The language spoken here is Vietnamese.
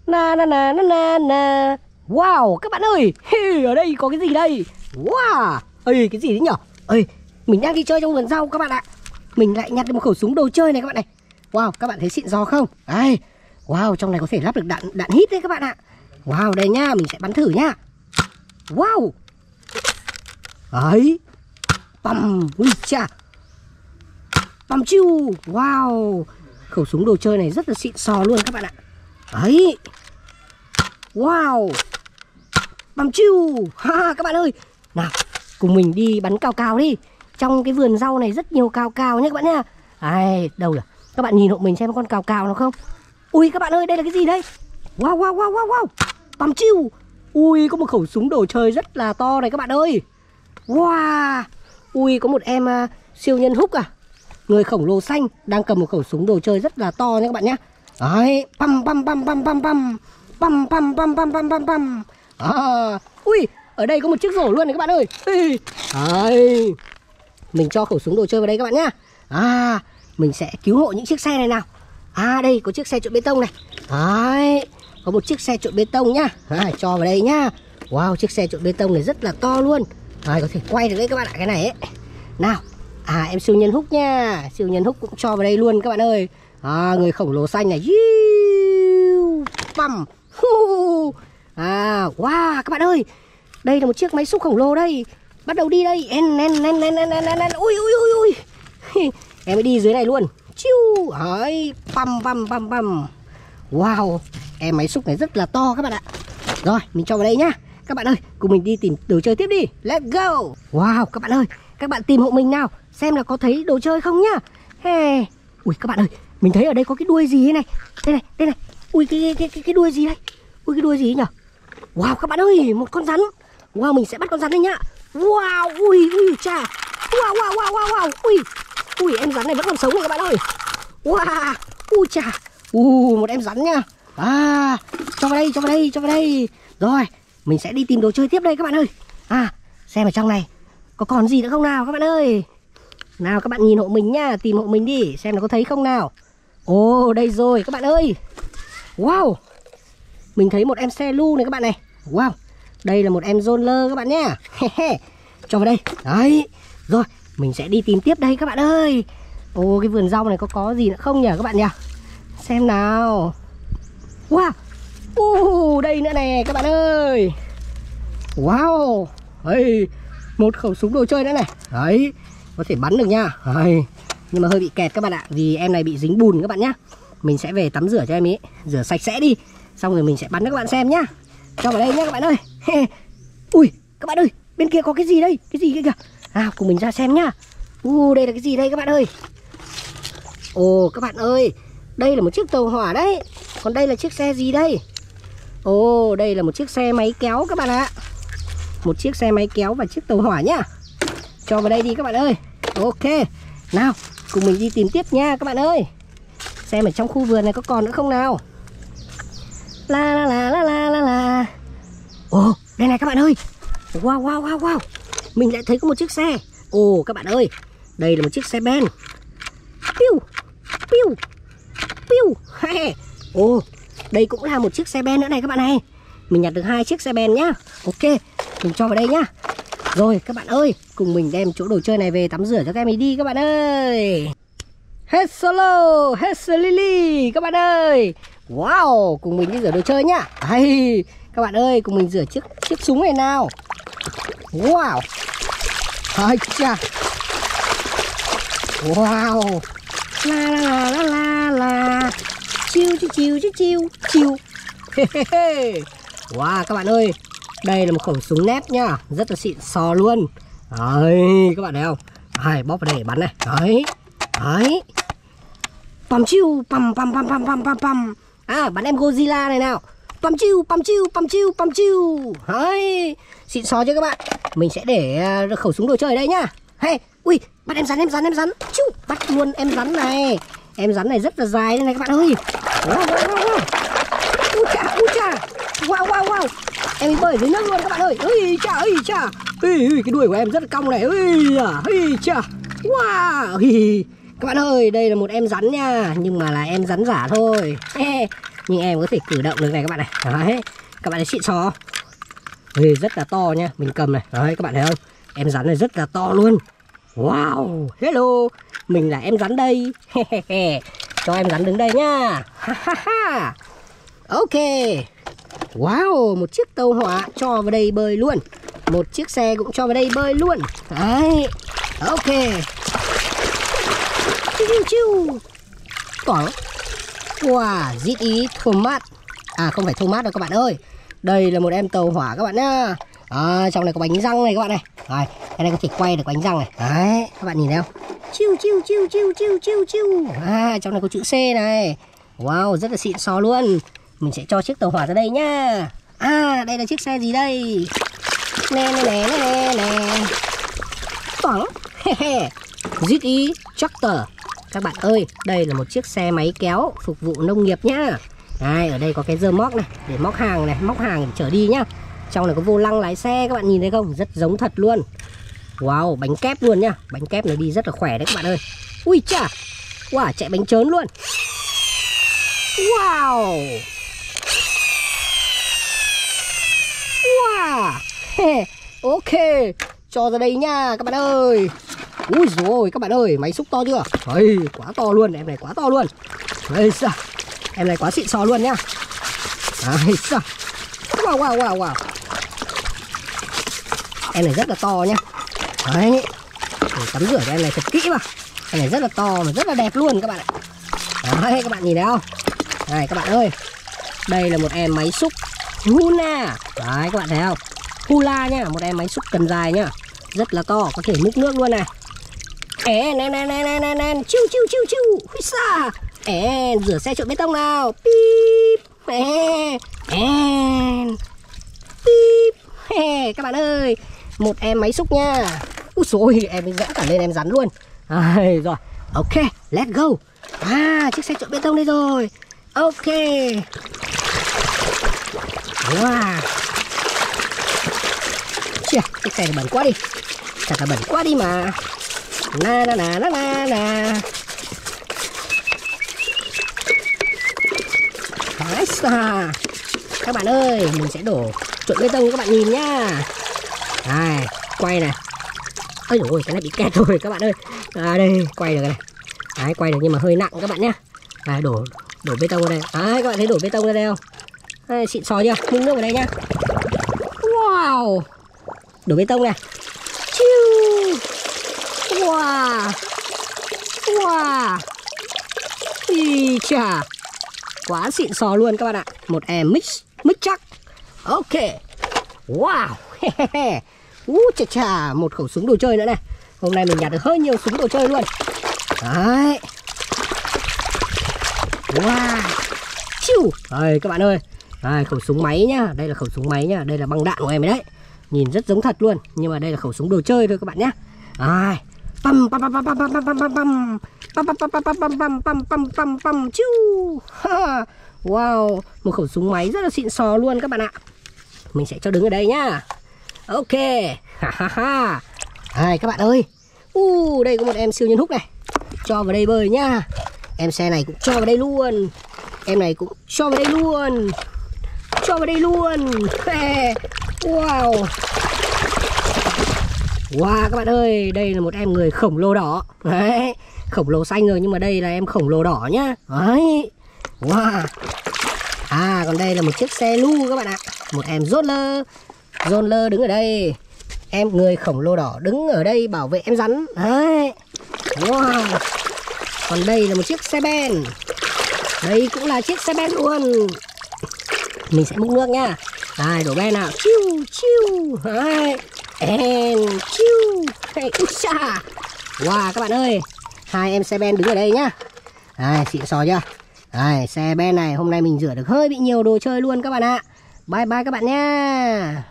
Na na na na na na. Wow, các bạn ơi, ở đây có cái gì đây? Wow, ơi cái gì đấy nhở? Ơi, mình đang đi chơi trong vườn rau các bạn ạ. Mình lại nhặt được một khẩu súng đồ chơi này các bạn này. Wow, các bạn thấy xịn sò không? Đây. Wow, trong này có thể lắp được đạn hít đấy các bạn ạ. Wow, đây nhá, mình sẽ bắn thử nhá. Wow. Đấy. Băm, ui cha. Băm chiu. Wow. Khẩu súng đồ chơi này rất là xịn sò luôn các bạn ạ. Đấy. Wow. Băm chiu. Ha các bạn ơi. Nào, cùng mình đi bắn cào cào đi. Trong cái vườn rau này rất nhiều cào cào nhé các bạn nhá. Ai, đâu rồi? Các bạn nhìn hộ mình xem con cào cào nó không? Ui các bạn ơi, đây là cái gì đây? Wow wow wow wow wow. Băm chiu. Ui có một khẩu súng đồ chơi rất là to này các bạn ơi. Wow. Ui có một em siêu nhân Húc à. Người khổng lồ xanh đang cầm một khẩu súng đồ chơi rất là to nha các bạn nhé. Đấy, pam pam pam pam pam pam. Pam pam pam pam pam pam pam. Ui, ở đây có một chiếc rổ luôn này các bạn ơi. Đấy. Mình cho khẩu súng đồ chơi vào đây các bạn nhá. Mình sẽ cứu hộ những chiếc xe này nào. Đây có chiếc xe trộn bê tông này. Đấy, có một chiếc xe trộn bê tông nhá. Cho vào đây nhá. Wow, chiếc xe trộn bê tông này rất là to luôn. Có thể quay được đấy các bạn ạ, cái này ấy. Nào, em siêu nhân Húc nha. Siêu nhân Húc cũng cho vào đây luôn các bạn ơi. Người khổng lồ xanh này. Băm. Wow, các bạn ơi. Đây là một chiếc máy xúc khổng lồ đây. Bắt đầu đi đây. Ui ui ui ui. Em mới đi dưới này luôn. Chiu. Đấy, pam pam pam pam. Wow, em máy xúc này rất là to các bạn ạ. Rồi, mình cho vào đây nhá. Các bạn ơi, cùng mình đi tìm đồ chơi tiếp đi. Let's go. Wow, các bạn ơi, các bạn tìm hộ mình nào, xem là có thấy đồ chơi không nhá. Ui các bạn ơi, mình thấy ở đây có cái đuôi gì thế này. Đây này. Ui cái đuôi gì đây? Ui cái đuôi gì nhỉ? Wow các bạn ơi, một con rắn. Wow, mình sẽ bắt con rắn đây nhá. Wow, ui cha. Wow wow wow wow wow. Ui em rắn này vẫn còn sống này các bạn ơi. Wow, cha. Một em rắn nha. Cho vào đây. Rồi, mình sẽ đi tìm đồ chơi tiếp đây các bạn ơi. Xem ở trong này có còn gì nữa không nào các bạn ơi. Nào các bạn nhìn hộ mình nhá, tìm hộ mình đi, xem là có thấy không nào. Đây rồi các bạn ơi. Wow, mình thấy một em xe lu này các bạn này. Wow, đây là một em roller các bạn nhá. Cho vào đây. Đấy. Rồi, mình sẽ đi tìm tiếp đây các bạn ơi. Cái vườn rau này có gì nữa không nhỉ các bạn nhỉ? Xem nào. Wow. Đây nữa nè các bạn ơi. Wow. Hey, một khẩu súng đồ chơi nữa này. Đấy, có thể bắn được nha. Đấy. Nhưng mà hơi bị kẹt các bạn ạ, vì em này bị dính bùn các bạn nhá. Mình sẽ về tắm rửa cho em ý, rửa sạch sẽ đi. Xong rồi mình sẽ bắn cho các bạn xem nhá. Cho vào đây nhá các bạn ơi. Ui, các bạn ơi, bên kia có cái gì đây? Cái gì kia kìa. Cùng mình ra xem nhá. Đây là cái gì đây các bạn ơi? Các bạn ơi, đây là một chiếc tàu hỏa đấy. Còn đây là chiếc xe gì đây? Đây là một chiếc xe máy kéo các bạn ạ. Một chiếc xe máy kéo và chiếc tàu hỏa nhá. Cho vào đây đi các bạn ơi. Ok. Nào, cùng mình đi tìm tiếp nha các bạn ơi. Xem ở trong khu vườn này có còn nữa không nào. La la la la la la. Đây này các bạn ơi. Wow wow wow wow. Mình lại thấy có một chiếc xe. Các bạn ơi, đây là một chiếc xe ben. Piu piu piu. Đây cũng là một chiếc xe ben nữa này các bạn này. Mình nhặt được 2 chiếc xe ben nhá. Ok, mình cho vào đây nhá. Rồi các bạn ơi, cùng mình đem chỗ đồ chơi này về tắm rửa cho các em ấy đi các bạn ơi. Hết solo, hết lily các bạn ơi. Wow, cùng mình đi rửa đồ chơi nhá. Các bạn ơi, cùng mình rửa chiếc súng này nào. Wow. Cha. Wow. La la la la la. Chiu. Wow các bạn ơi, đây là một khẩu súng nép nhá, rất là xịn sò luôn. Đấy, các bạn thấy không? Bóp vào đây để bắn này. Đấy. Pam chiu, pam. Bắn em Godzilla này nào. Pam chiu. Đấy, xịn sò chưa các bạn? Mình sẽ để khẩu súng đồ chơi ở đây nhá. Ui, bắt em rắn. Chiu, bắt luôn em rắn này. Em rắn này rất là dài đây này các bạn ơi. Wow. Ui cha. Wow. Em bị bơi dưới nước luôn các bạn ơi. Ui cha. Cái đuôi của em rất là cong này. Ui cha. Wow. Các bạn ơi, đây là một em rắn nha, nhưng mà là em rắn giả thôi. nhưng em có thể cử động được này các bạn này. Đấy, các bạn thấy xịn sò. Ê, rất là to nha, mình cầm này. Đấy, các bạn thấy không? Em rắn này rất là to luôn. Wow, hello, mình là em rắn đây. Cho em rắn đứng đây nhá. Ok. Wow, một chiếc tàu hỏa cho vào đây bơi luôn. Một chiếc xe cũng cho vào đây bơi luôn. Đấy, ok. Chiu. Quảng. Wow, dít ý Thomas. À, không phải Thomas đâu các bạn ơi. Đây là một em tàu hỏa các bạn nhá. Trong này có bánh răng này các bạn này. Rồi, cái này có thể quay được bánh răng này. Đấy, các bạn nhìn thấy không? Chiu. Trong này có chữ C này. Wow, rất là xịn sò luôn. Mình sẽ cho chiếc tàu hỏa ra đây nhá. Đây là chiếc xe gì đây? Nè. Quảng. GE Tractor. Các bạn ơi, đây là một chiếc xe máy kéo phục vụ nông nghiệp nhá. Đây, ở đây có cái rơ móc này để móc hàng này, móc hàng để chở đi nhá. Trong này có vô lăng lái xe, các bạn nhìn thấy không? Rất giống thật luôn. Wow, bánh kép luôn nhá. Bánh kép này đi rất là khỏe đấy các bạn ơi. Ui chà. Wow, chạy bánh trớn luôn. Wow. Ok, cho ra đây nha các bạn ơi. Ui rồi các bạn ơi, máy xúc to chưa? Ây, quá to luôn, em này quá to luôn. Ây sao? Em này quá xịn sò luôn nhá. Ây sao? Wow. Em này rất là to nhá. Đấy. Để tắm rửa cho em này thật kỹ vào. Em này rất là to mà rất là đẹp luôn các bạn ạ. Đấy, các bạn nhìn thấy không? Này các bạn ơi. Đây là một em máy xúc Hula. Đấy, các bạn thấy không? Hula nhá, một em máy xúc cần dài nhá. Rất là to, có thể múc nước luôn này. Chiu. Huisa. Rửa xe trộn bê tông nào. Píp. Píp. Các bạn ơi, một em máy xúc nha. Úi xôi, em dẫn cả lên em rắn luôn. Rồi, ok, let's go. Chiếc xe trộn bê tông đây rồi. Ok. Wow. Chìa, chiếc xe này bẩn quá đi. Thật là bẩn quá đi mà. Na. Các bạn ơi, mình sẽ đổ trộn bê tông các bạn nhìn nhá. Đây, quay này. Ôi dồi ôi, cái này bị kẹt rồi các bạn ơi. Đây, quay được này. Đấy, quay được nhưng mà hơi nặng các bạn nhá. Đổ bê tông vào đây. Đấy, các bạn thấy đổ bê tông ra đây không? Đây, xịn sò chưa? Múc nước vào đây nhá. Wow. Đổ bê tông này. Chiu. Wow. Ý chà. Quá xịn sò luôn các bạn ạ. Một em mix chắc. Ok. Wow. Chà, một khẩu súng đồ chơi nữa này. Hôm nay mình nhặt được hơi nhiều súng đồ chơi luôn. Đấy. Wow. Chiu. Đây các bạn ơi. Đây, khẩu súng máy nhá. Đây là khẩu súng máy nhá. Đây là băng đạn của em đấy. Nhìn rất giống thật luôn. Nhưng mà đây là khẩu súng đồ chơi thôi các bạn nhá. Đây. Chiu. Wow, một khẩu súng máy rất là xịn sò luôn các bạn ạ. Mình sẽ cho đứng ở đây nhá. Ok. Đây các bạn ơi. Đây có một em siêu nhân húc này. Cho vào đây bơi nhá. Em xe này cũng cho vào đây luôn. Em này cũng cho vào đây luôn. Wow. Wow các bạn ơi, đây là một em người khổng lồ đỏ. Đấy, khổng lồ xanh rồi nhưng mà đây là em khổng lồ đỏ nhá. Đấy. Wow. Còn đây là một chiếc xe lu các bạn ạ. Một em John Lơ đứng ở đây. Em người khổng lồ đỏ đứng ở đây bảo vệ em rắn. Đấy. Wow. Còn đây là một chiếc xe ben. Đây cũng là chiếc xe ben luôn. Mình sẽ múc nước nha. Đây, đổ ben nào. Chiu. Đấy. Chiu. Wow các bạn ơi. Hai em xe ben đứng ở đây nhá. Đây, xịn sò chưa? Đây, xe ben này hôm nay mình rửa được hơi bị nhiều đồ chơi luôn các bạn ạ. Bye bye các bạn nha.